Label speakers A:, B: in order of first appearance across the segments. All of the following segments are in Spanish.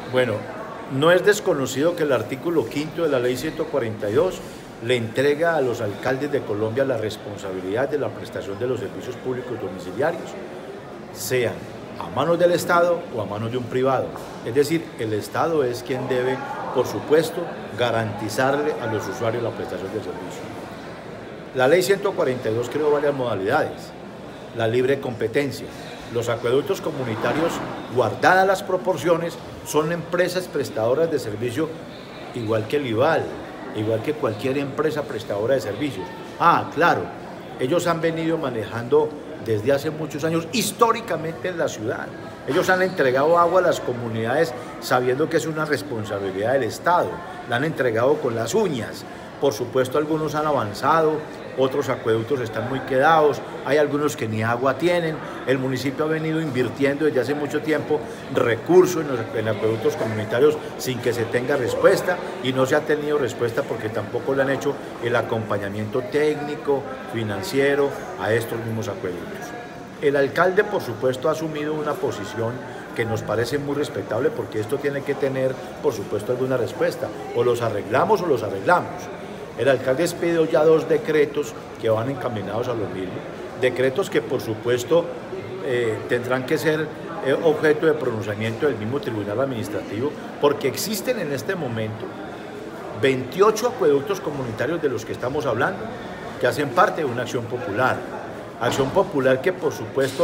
A: Bueno, no es desconocido que el artículo 5º de la Ley 142 le entrega a los alcaldes de Colombia la responsabilidad de la prestación de los servicios públicos domiciliarios, sean a manos del Estado o a manos de un privado. Es decir, el Estado es quien debe, por supuesto, garantizarle a los usuarios la prestación del servicio. La Ley 142 creó varias modalidades: la libre competencia. Los acueductos comunitarios, guardadas las proporciones, son empresas prestadoras de servicio igual que el IVAL, igual que cualquier empresa prestadora de servicios. Claro, ellos han venido manejando desde hace muchos años históricamente en la ciudad. Ellos han entregado agua a las comunidades sabiendo que es una responsabilidad del Estado. La han entregado con las uñas. Por supuesto, algunos han avanzado, otros acueductos están muy quedados, hay algunos que ni agua tienen. El municipio ha venido invirtiendo desde hace mucho tiempo recursos en acueductos comunitarios sin que se tenga respuesta, y no se ha tenido respuesta porque tampoco le han hecho el acompañamiento técnico, financiero a estos mismos acueductos. El alcalde, por supuesto, ha asumido una posición que nos parece muy respetable, porque esto tiene que tener, por supuesto, alguna respuesta. O los arreglamos o los arreglamos. El alcalde expidió ya 2 decretos que van encaminados a lo mismo, decretos que por supuesto tendrán que ser objeto de pronunciamiento del mismo tribunal administrativo, porque existen en este momento 28 acueductos comunitarios de los que estamos hablando, que hacen parte de una acción popular que por supuesto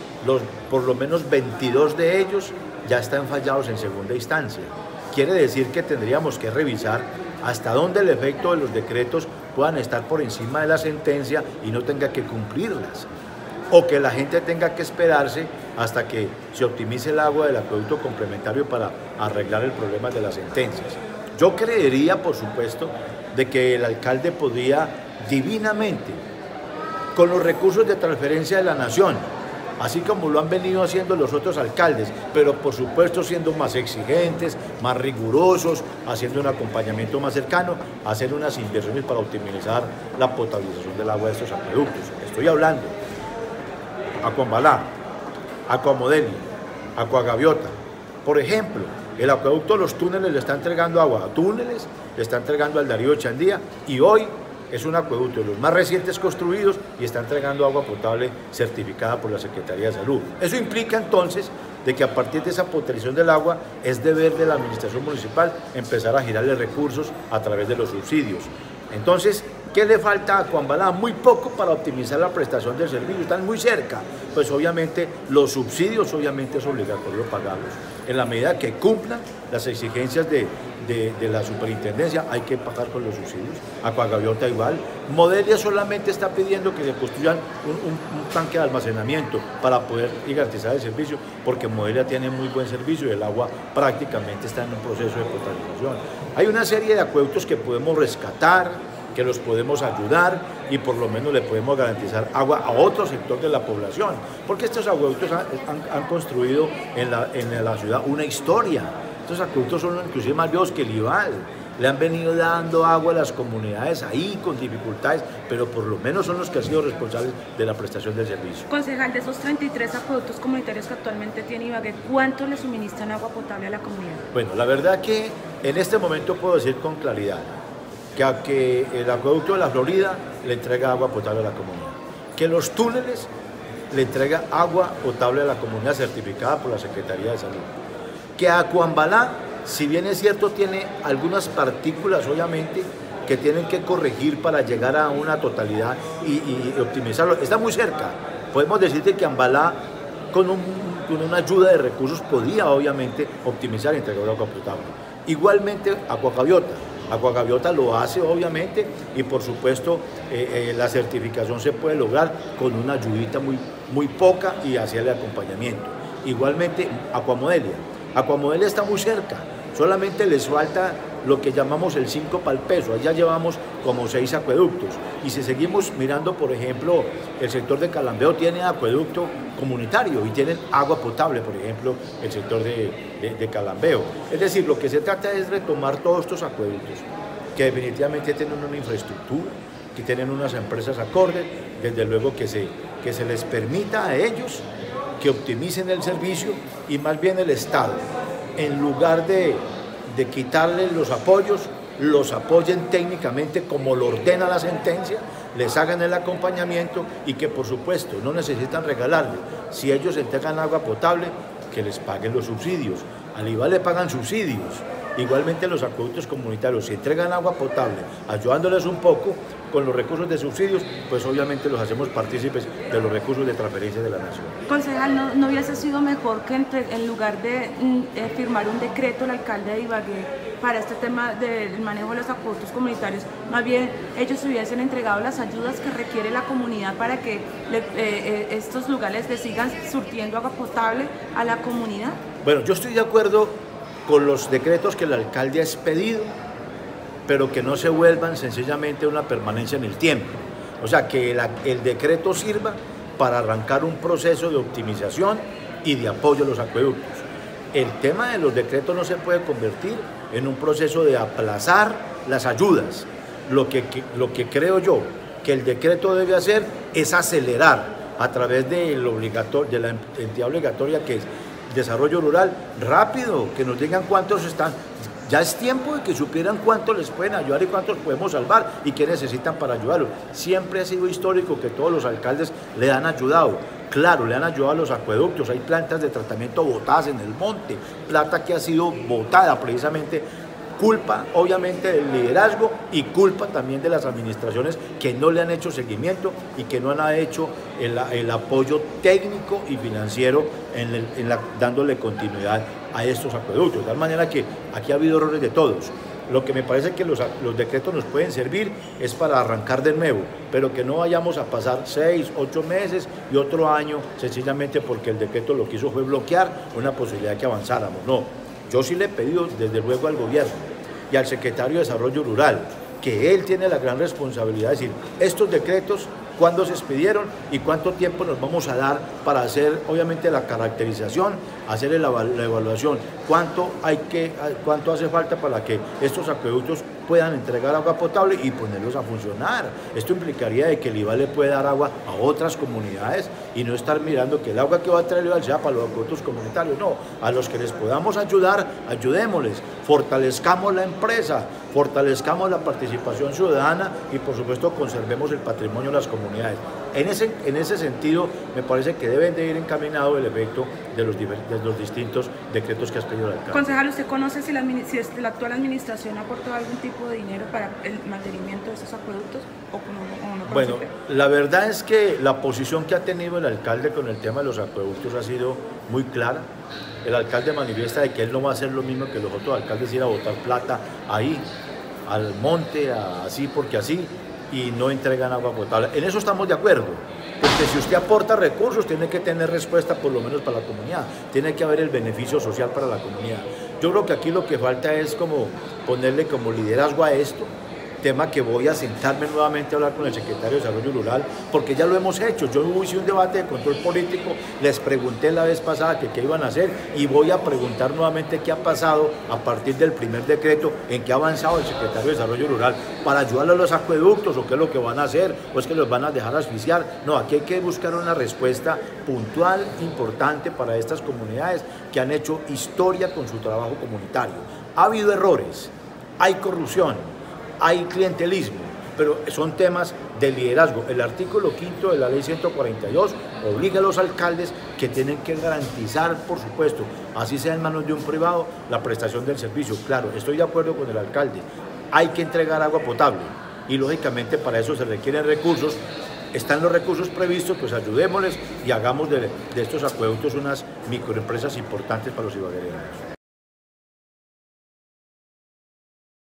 A: por lo menos 22 de ellos ya están fallados en segunda instancia. Quiere decir que tendríamos que revisar hasta dónde el efecto de los decretos puedan estar por encima de la sentencia y no tenga que cumplirlas, o que la gente tenga que esperarse hasta que se optimice el agua del acueducto complementario para arreglar el problema de las sentencias. Yo creería, por supuesto, de que el alcalde podría divinamente, con los recursos de transferencia de la nación, así como lo han venido haciendo los otros alcaldes, pero por supuesto siendo más exigentes, más rigurosos, haciendo un acompañamiento más cercano, hacer unas inversiones para optimizar la potabilización del agua de estos acueductos. Estoy hablando Acuambalá, Acuamodelia, Acuagaviota. Por ejemplo, el acueducto de los túneles le está entregando agua a túneles, le está entregando al Darío Chandía, y hoy es un acueducto de los más recientes construidos y está entregando agua potable certificada por la Secretaría de Salud. Eso implica entonces de que a partir de esa potabilización del agua es deber de la administración municipal empezar a girarle recursos a través de los subsidios. Entonces, ¿qué le falta a Acuambalá? Muy poco para optimizar la prestación del servicio, están muy cerca. Pues obviamente los subsidios obviamente es obligatorio pagarlos. En la medida que cumplan las exigencias de la superintendencia, hay que pagar con los subsidios. Acuagaviota igual. Modelia solamente está pidiendo que se construyan un tanque de almacenamiento para poder garantizar el servicio, porque Modelia tiene muy buen servicio y el agua prácticamente está en un proceso de potabilización. Hay una serie de acueductos que podemos rescatar, que los podemos ayudar y por lo menos le podemos garantizar agua a otro sector de la población, porque estos acueductos han construido en la ciudad una historia. Estos acueductos son inclusive más viejos que el IVAL, le han venido dando agua a las comunidades ahí con dificultades, pero por lo menos son los que han sido responsables de la prestación del servicio.
B: Concejal, de esos 33 acueductos comunitarios que actualmente tiene Ibagué, ¿cuánto le suministran agua potable a la comunidad?
A: Bueno, la verdad que en este momento puedo decir con claridad que el acueducto de la Florida le entrega agua potable a la comunidad, que los túneles le entrega agua potable a la comunidad certificada por la Secretaría de Salud, que Acuambalá, si bien es cierto, tiene algunas partículas obviamente que tienen que corregir para llegar a una totalidad y optimizarlo, está muy cerca. Podemos decirte que Ambalá con una ayuda de recursos podía obviamente optimizar y entregar agua potable. Igualmente Acuagaviota lo hace obviamente, y por supuesto la certificación se puede lograr con una ayudita muy poca y hacerle acompañamiento. Igualmente Acuamodelia está muy cerca, solamente les falta lo que llamamos el 5 para el peso. Allá llevamos como 6 acueductos, y si seguimos mirando, por ejemplo, el sector de Calambeo tiene acueducto comunitario y tienen agua potable, por ejemplo, el sector de Calambeo. Es decir, lo que se trata es retomar todos estos acueductos que definitivamente tienen una infraestructura, que tienen unas empresas acordes, desde luego que se les permita a ellos que optimicen el servicio, y más bien el Estado en lugar de quitarles los apoyos, los apoyen técnicamente como lo ordena la sentencia, les hagan el acompañamiento y que por supuesto no necesitan regalarle. Si ellos entregan agua potable, que les paguen los subsidios. Al IVA le pagan subsidios. Igualmente los acueductos comunitarios, si entregan agua potable, ayudándoles un poco con los recursos de subsidios, pues obviamente los hacemos partícipes de los recursos de transferencia de la nación.
B: Concejal, ¿no hubiese sido mejor que en lugar de firmar un decreto el alcalde de Ibagué para este tema del manejo de los acueductos comunitarios, más bien ellos hubiesen entregado las ayudas que requiere la comunidad para que estos lugares le sigan surtiendo agua potable a la comunidad?
A: Bueno, yo estoy de acuerdo con los decretos que el alcalde ha expedido, pero que no se vuelvan sencillamente una permanencia en el tiempo. O sea, que el decreto sirva para arrancar un proceso de optimización y de apoyo a los acueductos. El tema de los decretos no se puede convertir en un proceso de aplazar las ayudas. Lo que creo yo que el decreto debe hacer es acelerar a través de la entidad obligatoria que es desarrollo rural, rápido, que nos digan cuántos están. Ya es tiempo de que supieran cuántos les pueden ayudar y cuántos podemos salvar y qué necesitan para ayudarlos. Siempre ha sido histórico que todos los alcaldes le han ayudado. Claro, le han ayudado a los acueductos, hay plantas de tratamiento botadas en el monte, plata que ha sido botada precisamente, culpa obviamente del liderazgo y culpa también de las administraciones que no le han hecho seguimiento y que no han hecho el apoyo técnico y financiero dándole continuidad a estos acueductos. De tal manera que aquí ha habido errores de todos. Lo que me parece que los decretos nos pueden servir es para arrancar de nuevo, pero que no vayamos a pasar 6, 8 meses y otro año sencillamente porque el decreto lo que hizo fue bloquear una posibilidad de que avanzáramos. No, yo sí le he pedido desde luego al gobierno y al secretario de Desarrollo Rural que él tiene la gran responsabilidad de decir estos decretos cuándo se expidieron y cuánto tiempo nos vamos a dar para hacer obviamente la caracterización, hacer la evaluación, cuánto hace falta para que estos acueductos puedan entregar agua potable y ponerlos a funcionar. Esto implicaría de que el IVA le pueda dar agua a otras comunidades y no estar mirando que el agua que va a traer el IVA sea para los acueductos comunitarios. No, a los que les podamos ayudar, ayudémosles, fortalezcamos la empresa, fortalezcamos la participación ciudadana y por supuesto conservemos el patrimonio de las comunidades. En ese sentido me parece que deben de ir encaminado el efecto de los distintos decretos que has pedido el alcalde.
B: Concejal, ¿usted conoce si la actual administración ha aportado algún tipo de dinero para el mantenimiento de esos acueductos o no?
A: Bueno, la verdad es que la posición que ha tenido el alcalde con el tema de los acueductos ha sido muy clara. El alcalde manifiesta de que él no va a hacer lo mismo que los otros alcaldes, ir a botar plata ahí, al monte, así porque así, y no entregan agua potable. En eso estamos de acuerdo, porque si usted aporta recursos tiene que tener respuesta por lo menos para la comunidad, tiene que haber el beneficio social para la comunidad. Yo creo que aquí lo que falta es como ponerle como liderazgo a esto, tema que voy a sentarme nuevamente a hablar con el secretario de Desarrollo Rural, porque ya lo hemos hecho. Yo hice un debate de control político, les pregunté la vez pasada que qué iban a hacer y voy a preguntar nuevamente qué ha pasado a partir del primer decreto, en qué ha avanzado el secretario de Desarrollo Rural para ayudar a los acueductos o qué es lo que van a hacer o es que los van a dejar asfixiar. No, aquí hay que buscar una respuesta puntual, importante para estas comunidades que han hecho historia con su trabajo comunitario. Ha habido errores, hay corrupción, hay clientelismo, pero son temas de liderazgo. El artículo 5 de la ley 142 obliga a los alcaldes que tienen que garantizar, por supuesto, así sea en manos de un privado, la prestación del servicio. Claro, estoy de acuerdo con el alcalde, hay que entregar agua potable y lógicamente para eso se requieren recursos. Están los recursos previstos, pues ayudémosles y hagamos de estos acueductos unas microempresas importantes para los ibaguereños.